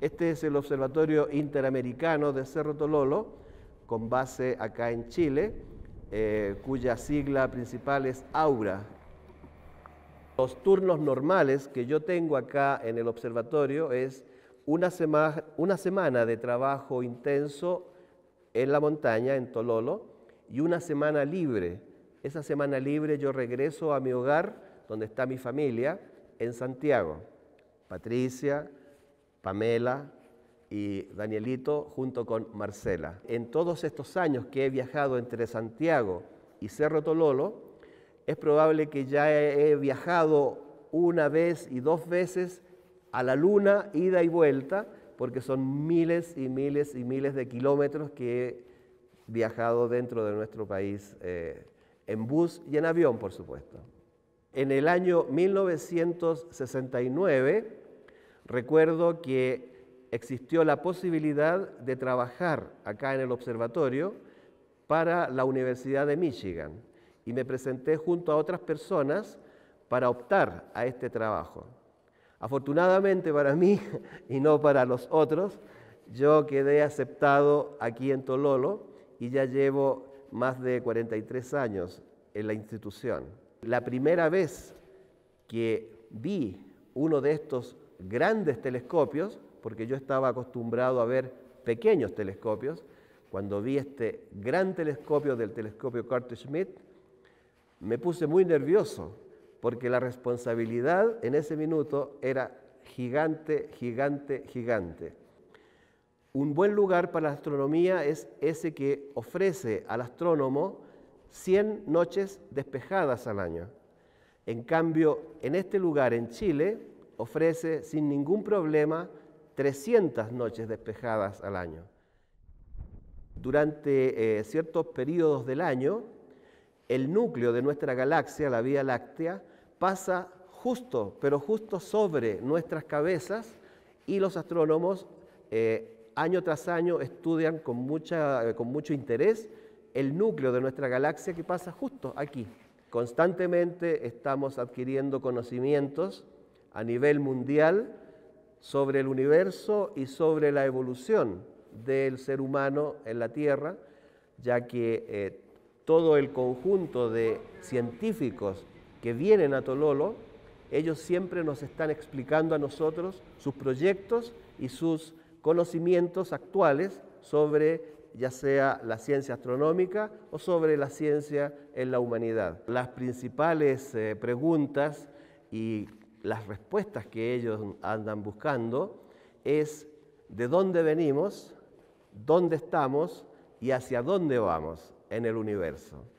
Este es el Observatorio Interamericano de Cerro Tololo, con base acá en Chile, cuya sigla principal es AURA. Los turnos normales que yo tengo acá en el observatorio es una semana de trabajo intenso en la montaña, en Tololo, y una semana libre. Esa semana libre yo regreso a mi hogar, donde está mi familia, en Santiago. Patricia, Pamela y Danielito junto con Marcela. En todos estos años que he viajado entre Santiago y Cerro Tololo, es probable que ya he viajado una vez y dos veces a la Luna, ida y vuelta, porque son miles y miles y miles de kilómetros que he viajado dentro de nuestro país, en bus y en avión, por supuesto. En el año 1969, recuerdo que existió la posibilidad de trabajar acá en el observatorio para la Universidad de Michigan y me presenté junto a otras personas para optar a este trabajo. Afortunadamente para mí y no para los otros, yo quedé aceptado aquí en Tololo y ya llevo más de 43 años en la institución. La primera vez que vi uno de estos grandes telescopios, porque yo estaba acostumbrado a ver pequeños telescopios, cuando vi este gran telescopio del telescopio Carter Schmidt, me puse muy nervioso, porque la responsabilidad en ese minuto era gigante, gigante, gigante. Un buen lugar para la astronomía es ese que ofrece al astrónomo 100 noches despejadas al año. En cambio, en este lugar, en Chile, ofrece sin ningún problema 300 noches despejadas al año. Durante ciertos periodos del año, el núcleo de nuestra galaxia, la Vía Láctea, pasa justo, pero justo sobre nuestras cabezas y los astrónomos año tras año estudian con mucho interés el núcleo de nuestra galaxia que pasa justo aquí. Constantemente estamos adquiriendo conocimientos a nivel mundial sobre el universo y sobre la evolución del ser humano en la Tierra, ya que todo el conjunto de científicos que vienen a Tololo, ellos siempre nos están explicando a nosotros sus proyectos y sus conocimientos actuales sobre ya sea la ciencia astronómica o sobre la ciencia en la humanidad. Las principales preguntas y las respuestas que ellos andan buscando es de dónde venimos, dónde estamos y hacia dónde vamos en el universo.